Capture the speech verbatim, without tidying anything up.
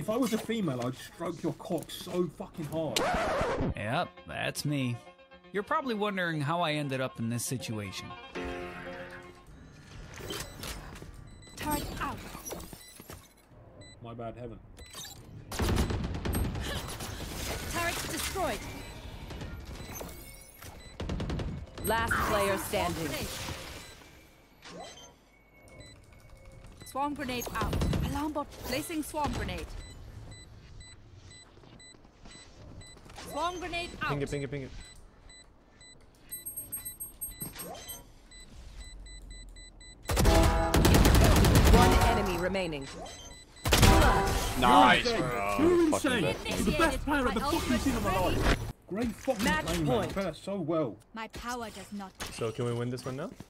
I was a female, I'd stroke your cock so fucking hard. Yep, that's me. You're probably wondering how I ended up in this situation. Turret out. My bad, heaven. Turret destroyed. Last player standing. Swarm grenade out. Alarm bot placing swarm grenade. Swarm grenade out. Ping it, ping it, ping it. One enemy remaining. Nice, You're bro. You're Fucking insane. You're the best player at the fucking scene of my life. Great fucking Match game, man. point. You play that so well. My power does not. So can we win this one now?